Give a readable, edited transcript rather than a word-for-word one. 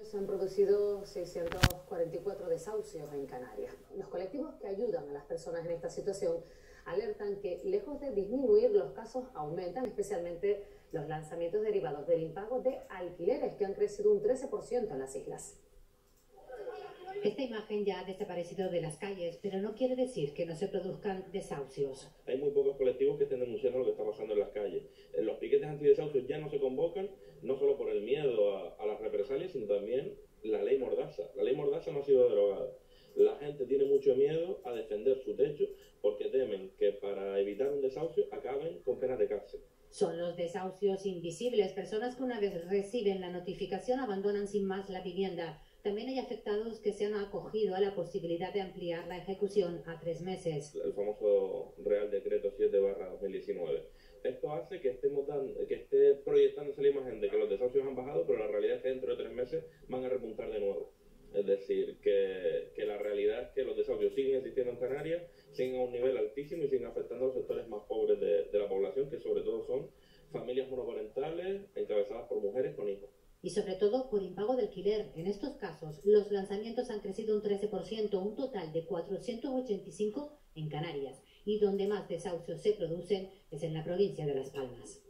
Se han producido 644 desahucios en Canarias. Los colectivos que ayudan a las personas en esta situación alertan que, lejos de disminuir, los casos aumentan, especialmente los lanzamientos derivados del impago de alquileres, que han crecido un 13% en las islas. Esta imagen ya ha desaparecido de las calles, pero no quiere decir que no se produzcan desahucios. Hay muy pocos colectivos que estén denunciando lo que está pasando en las calles. Los piquetes antidesahucios ya no se convocan, no solo por el miedo a las represalias, sino también la ley Mordaza. La ley Mordaza no ha sido derogada. La gente tiene mucho miedo a defender su techo porque temen que para evitar un desahucio acaben con penas de cárcel. Son los desahucios invisibles, personas que una vez reciben la notificación abandonan sin más la vivienda. También hay afectados que se han acogido a la posibilidad de ampliar la ejecución a 3 meses. El famoso Real Decreto 7/2019. Esto hace que esté proyectándose la imagen de que los desahucios han bajado, pero la realidad es que dentro de 3 meses van a repuntar de nuevo. Es decir, que la realidad es que los desahucios siguen existiendo en Canarias, siguen a un nivel altísimo y siguen afectando a los sectores más pobres de la población, que sobre todo son familias monoparentales encabezadas por mujeres con hijos. Y sobre todo por impago de alquiler. En estos casos, los lanzamientos han crecido un 13%, un total de 485 en Canarias. Y donde más desahucios se producen es en la provincia de Las Palmas.